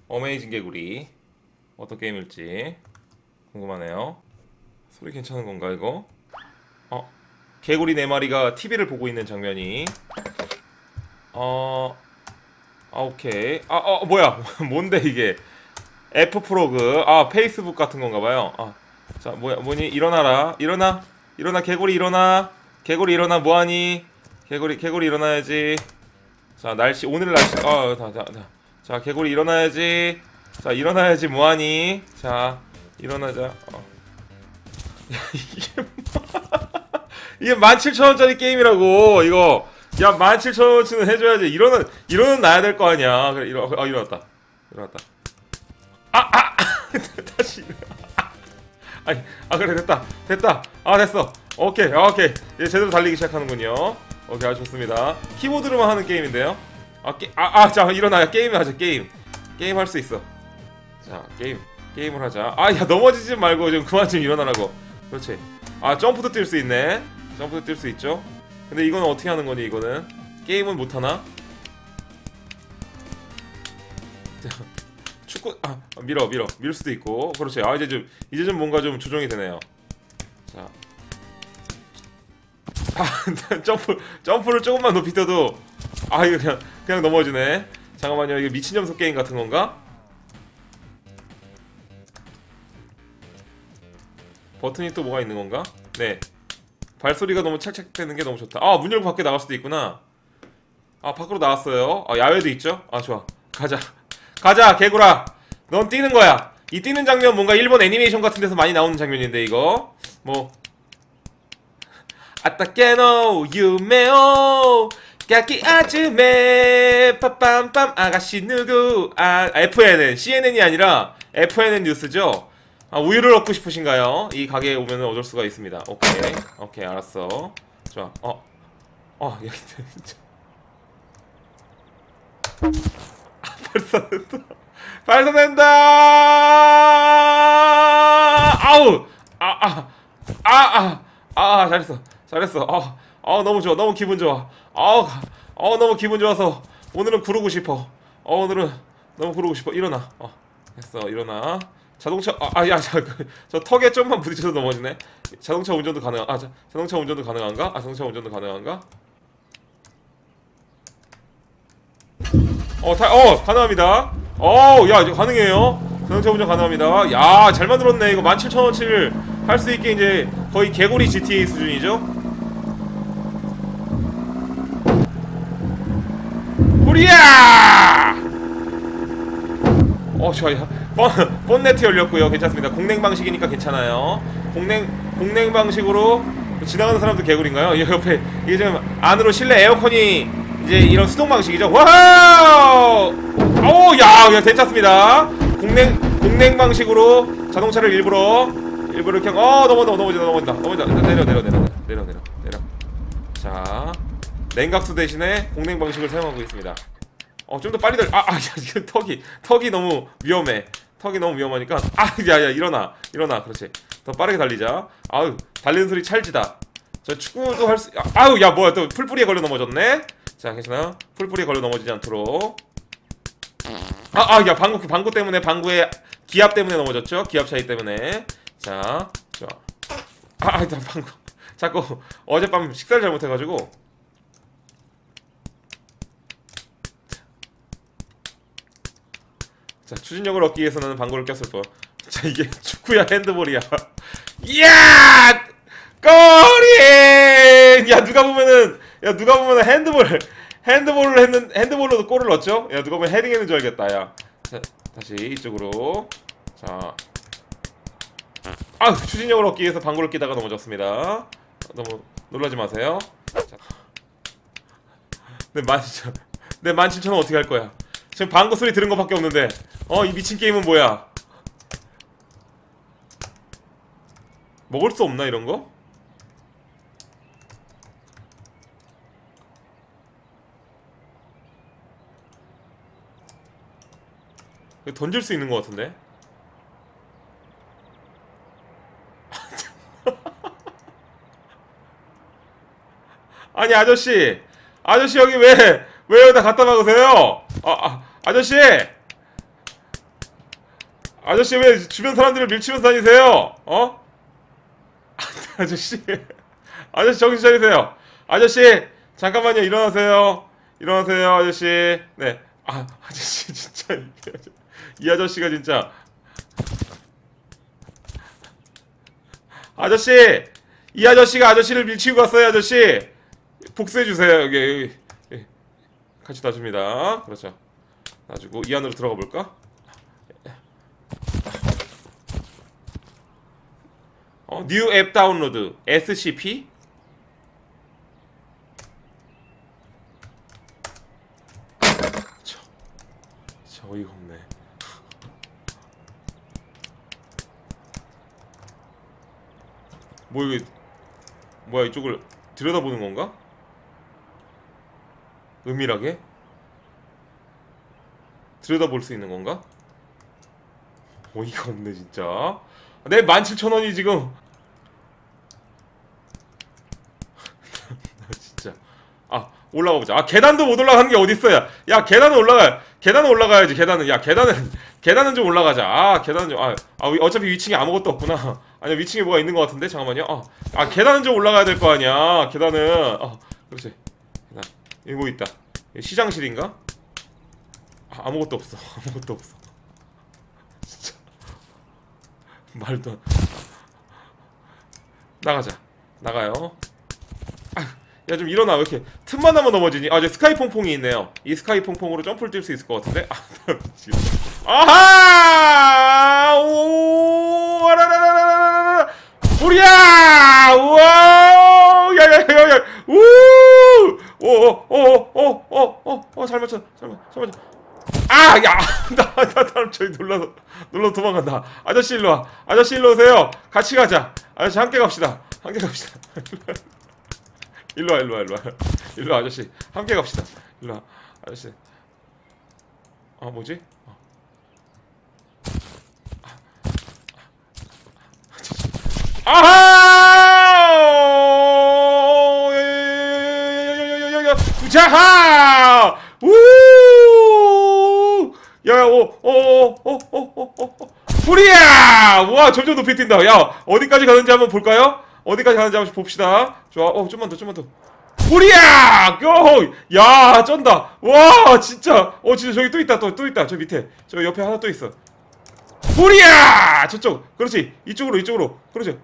어메이징 개구리 어떤 게임일지 궁금하네요. 소리 괜찮은 건가 이거? 개구리 4마리가 TV를 보고 있는 장면이 오케이. 뭐야 뭔데 이게 F 프로그 페이스북 같은 건가봐요. 자 뭐야 뭐니 일어나라 일어나 개구리 일어나 개구리 일어나 뭐하니 개구리 일어나야지. 자 날씨 오늘 날씨 자 개구리 일어나야지. 자 일어나야지 뭐하니. 자 일어나자. 이게 17,000원짜리 게임이라고 이거. 야 17,000원치는 해줘야지. 이러는 나야 될 거 아니야. 그래 일어났다. 다시. 아니 그래 됐다 됐어. 오케이 이제 제대로 달리기 시작하는군요. 오케이 아주 좋습니다. 키보드로만 하는 게임인데요. 자 일어나요. 게임 하자. 게임 할 수 있어. 자 게임을 하자. 야 넘어지지 말고 좀 그만 좀 일어나라고. 그렇지. 점프도 뛸 수 있네. 점프도 뛸 수 있죠. 근데 이거는 어떻게 하는 거니 이거는? 게임은 못 하나? 축구 밀 수도 있고. 그렇지. 이제 좀 뭔가 좀 조정이 되네요. 자. 점프를 조금만 높이 떠도 이거 그냥 넘어지네. 잠깐만요. 이게 미친점수 게임 같은 건가? 버튼이 또 뭐가 있는 건가? 네. 발소리가 너무 찰칵대는 게 너무 좋다. 문 열고 밖에 나갈 수도 있구나. 밖으로 나왔어요. 야외도 있죠? 좋아. 가자 개구라. 넌 뛰는 거야. 이 뛰는 장면 뭔가 일본 애니메이션 같은 데서 많이 나오는 장면인데 이거 뭐 아따케노 유메오 까키 아즈메 빠빰빰 아가씨 누구. FNN CNN이 아니라 FNN 뉴스죠. 우유를 얻고 싶으신가요? 이 가게에 오면 얻을 수가 있습니다. 오케이 알았어. 좋아. 여기 발사된다. 아우 잘했어. 너무 좋아. 너무 기분 좋아. 너무 기분 좋아서 오늘은 구르고 싶어. 오늘은 너무 구르고 싶어. 일어나. 됐어. 일어나. 자동차 저 턱에 좀만 부딪혀서 넘어지네. 자동차 운전도 가능한. 자동차 운전도 가능한가? 자동차 운전도 가능한가? 가능합니다. 야 이거 가능해요. 자동차 운전 가능합니다. 야 잘 만들었네. 이거 17,000원치를 할 수 있게 이제 거의 개구리 GTA 수준이죠. 우리야! 좋아요. 본네트 열렸고요. 괜찮습니다. 공냉 방식이니까 괜찮아요. 공냉 방식으로 지나가는 사람도 개구리인가요? 옆에 이게 지금 안으로 실내 에어컨이 이제 이런 수동 방식이죠. 와우! 야 괜찮습니다. 공냉 방식으로 자동차를 일부러 이렇게 넘어진다. 내려. 자, 냉각수 대신에 공냉 방식을 사용하고 있습니다. 좀 더 빨리 지금 턱이 너무 위험해. 턱이 너무 위험하니까 일어나. 그렇지. 더 빠르게 달리자. 달리는 소리 찰지다. 저 축구도 할 수. 야 뭐야 또 풀뿌리에 걸려 넘어졌네. 자 괜찮아요. 풀뿌리에 걸려 넘어지지 않도록. 야 방구 때문에 방구의 기압 때문에 넘어졌죠. 기압 차이 때문에. 자 좋아. 나 방구 자꾸 어젯밤 식사를 잘못해가지고. 자 추진력을 얻기 위해서는 방구를 꼈을 거야. 자 이게 축구야 핸드볼이야. 이야 골이. 누가 보면은 핸드볼로도 골을 넣었죠. 누가 보면 헤딩했는 줄 알겠다. 자 다시 이쪽으로. 자 추진력을 얻기 위해서 방구를 끼다가 넘어졌습니다. 너무 놀라지 마세요. 자. 내 17,000원 어떻게 할 거야? 지금 방구 소리 들은 것밖에 없는데. 이 미친 게임은 뭐야? 먹을 수 없나 이런 거? 던질 수 있는 것 같은데? 아니 아저씨 여기 왜 여기다 갖다 박으세요? 아저씨 아저씨 왜 주변 사람들을 밀치면서 다니세요? 어? 아저씨 아저씨 정신 차리세요. 아저씨 잠깐만요. 일어나세요. 일어나세요 아저씨. 네. 아 아저씨 진짜 이 아저씨가 진짜 아저씨 이 아저씨가 아저씨를 밀치고 갔어요. 아저씨 복수해주세요. 여기 같이 놔줍니다. 그렇죠. 놔주고 이 안으로 들어가 볼까? 뉴 앱 다운로드 SCP? 저 어이가 없네. 뭐 이게 뭐야 이쪽을 들여다보는 건가? 은밀하게? 들여다볼 수 있는 건가? 어이가 없네 진짜. 내 17,000원이 지금 진짜. 아 올라가 보자. 아 계단도 못 올라가는 게 어딨어. 야 계단은 올라가. 계단은 올라가야지. 계단은. 야 계단은 좀 올라가자. 아 계단은 좀 어차피 위층에 아무것도 없구나. 아니 위층에 뭐가 있는 것 같은데. 잠깐만요. 계단은 좀 올라가야 될 거 아니야. 계단은. 그렇지. 계단. 여기 뭐 있다. 시장실인가? 아무것도 없어. 아무것도 없어. 진짜 말도 안. 나가자. 나가요. 야 좀 일어나. 왜 이렇게 틈만 나면 넘어지니? 이제 스카이 퐁퐁이 있네요. 이 스카이 퐁퐁으로 점프를 뛸 수 있을 것 같은데. 아하! 오! 아라라라라라라! 우리야! 우와! 야야야야! 우! 잘 맞춰. 잘 맞춰. 야! 나 저기 놀라서 도망간다. 아저씨 일로 와. 아저씨 일로 오세요. 같이 가자. 아저씨 함께 갑시다. 함께 갑시다. 일로 와 아저씨 함께 갑시다. 일로 와 아저씨. 뭐지? 아하! 자하! 우! 야야 불이야! 와 점점 높이 뛴다. 야 어디까지 가는지 한번 볼까요? 어디까지 가는지 한번 봅시다. 좋아. 좀만 더. 불이야! 고! 야, 쩐다. 와, 진짜. 진짜 저기 또 있다. 또 있다. 저 밑에. 저 옆에 하나 또 있어. 불이야! 저쪽. 그렇지. 이쪽으로. 그렇지.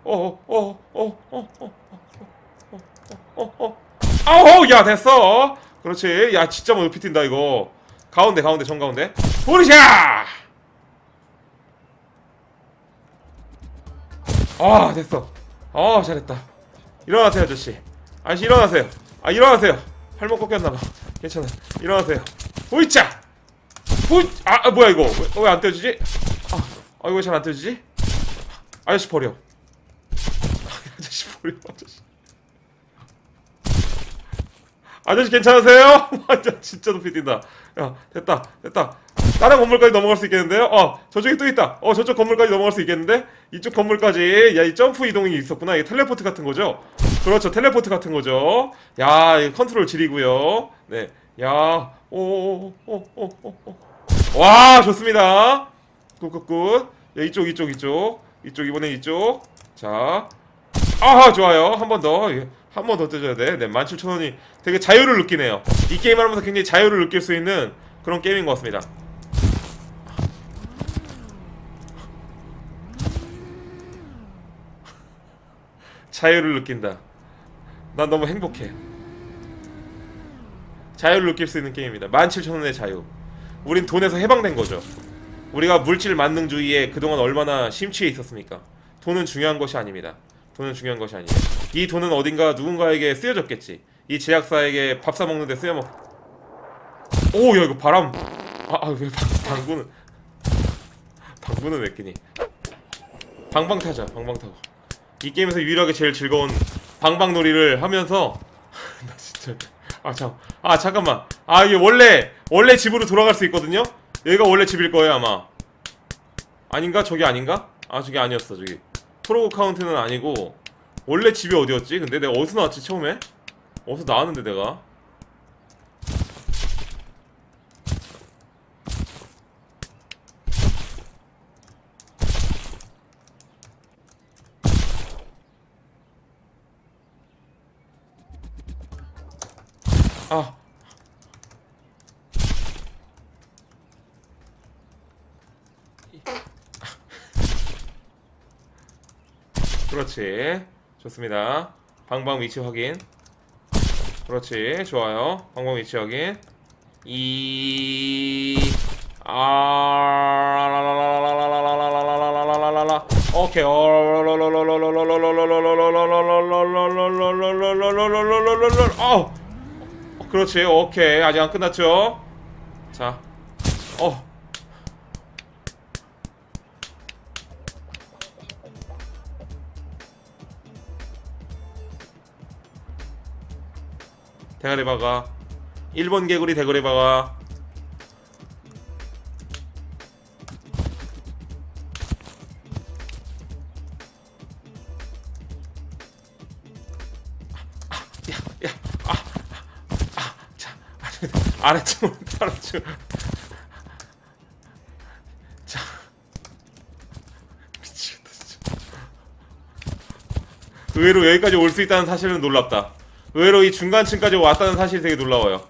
야, 됐어. 그렇지. 야, 진짜 뭐 높이 뛴다 이거. 가운데, 정가운데. 불이야! 됐어. 잘했다. 일어나세요, 아저씨. 아저씨, 일어나세요. 일어나세요. 팔목 꺾였나봐. 괜찮아. 일어나세요. 호이차! 뭐야, 이거. 왜 안 떼어지지? 이거 잘 안 떼어지지? 아저씨 버려. 아저씨 괜찮으세요? 진짜 높이 뛴다. 야, 됐다. 다른 건물까지 넘어갈 수 있겠는데요? 저쪽에 또 있다. 저쪽 건물까지 넘어갈 수 있겠는데? 이쪽 건물까지. 야, 이 점프 이동이 있었구나. 이게 텔레포트 같은 거죠? 그렇죠. 텔레포트 같은 거죠. 야, 이 컨트롤 지리고요. 네. 야, 와, 좋습니다. 굿. 야, 이쪽. 이번엔 이쪽. 자. 좋아요. 한 번 더. 한 번 더 떼줘야 돼. 네, 17,000원이 되게 자유를 느끼네요. 이 게임을 하면서 굉장히 자유를 느낄 수 있는 그런 게임인 것 같습니다. 자유를 느낀다. 난 너무 행복해. 자유를 느낄 수 있는 게임입니다. 17,000원의 자유. 우린 돈에서 해방된 거죠. 우리가 물질 만능주의에 그동안 얼마나 심취해 있었습니까? 돈은 중요한 것이 아닙니다. 돈은 중요한 것이 아니에요. 이 돈은 어딘가 누군가에게 쓰여졌겠지. 이 제약사에게 밥 사먹는데 쓰여먹. 야 이거 바람. 왜 방구는 왜 끼니? 방방 타자. 이 게임에서 유일하게 제일 즐거운 방방놀이를 하면서 나 진짜 잠깐만. 이게 원래 집으로 돌아갈 수 있거든요. 여기가 원래 집일 거예요 아마. 아닌가? 저기 아닌가? 저기 아니었어. 저기 프로그 카운트는 아니고 원래 집이 어디였지? 근데 내가 어디서 나왔지 처음에? 어디서 나왔는데 내가? 아. 그렇지. 좋습니다. 방방 위치 확인. 그렇지. 좋아요. 방방 위치 확인. 오케이. 그렇지. 오케이. 아직 안 끝났죠. 자. 대가리 박아. 1번 개구리 대가리 박아. 자, 아래쪽으로 따라줘. 자, 미치겠다 진짜. 의외로 여기까지 올 수 있다는 사실은 놀랍다. 의외로 이 중간층까지 왔다는 사실이 되게 놀라워요.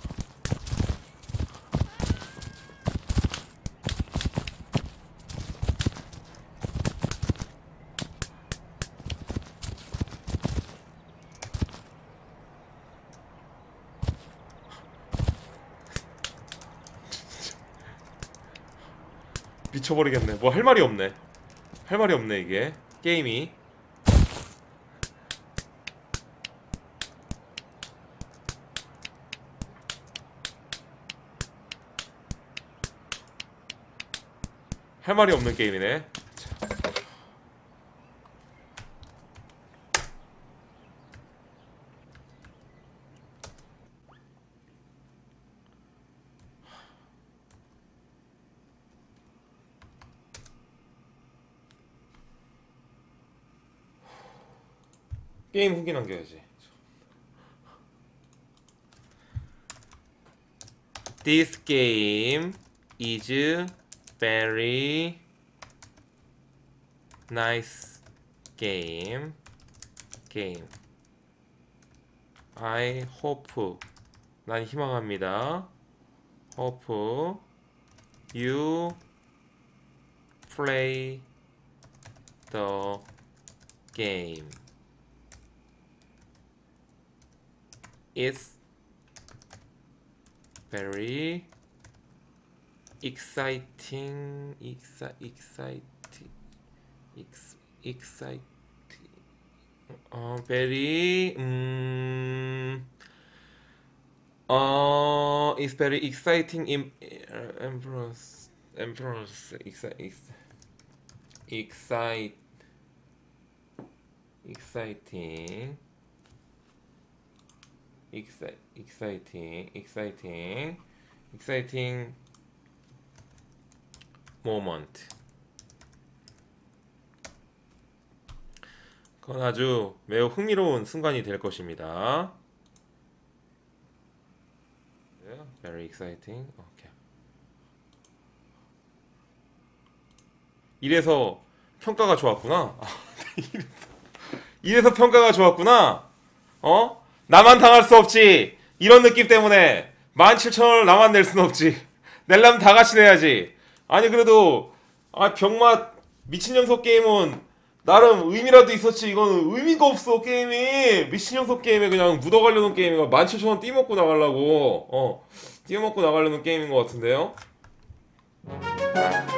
미쳐버리겠네. 뭐 할 말이 없네. 할 말이 없네 이게 게임이. 할 말이 없는 게임이네. 게임 후기 남겨야지. This game is very nice game. I hope. 난 희망합니다. Hope you play the game. It's very exciting. Very it's very exciting. exciting moment. 그건 아주 매우 흥미로운 순간이 될 것입니다. Very exciting. Okay. 이래서 평가가 좋았구나. 이래서 평가가 좋았구나. 나만 당할 수 없지. 이런 느낌 때문에 17,000원을 나만 낼 순 없지. 낼라면 다 같이 내야지. 아니 그래도 병맛 미친 녀석 게임은 나름 의미라도 있었지. 이거는 의미가 없어. 게임이 미친 녀석 게임에 그냥 묻어가려는 게임이가 17,000원 띠먹고 나가려고 띠먹고 나가려는 게임인 것 같은데요.